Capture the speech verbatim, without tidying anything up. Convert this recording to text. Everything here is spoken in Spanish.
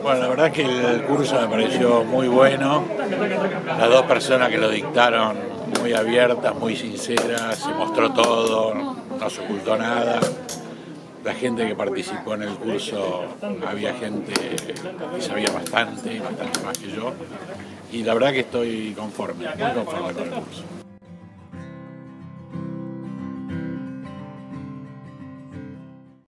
Bueno, la verdad que el curso me pareció muy bueno. Las dos personas que lo dictaron muy abiertas, muy sinceras, se mostró todo, no se ocultó nada. La gente que participó en el curso, había gente que sabía bastante, bastante más que yo. Y la verdad que estoy conforme, muy conforme con el curso.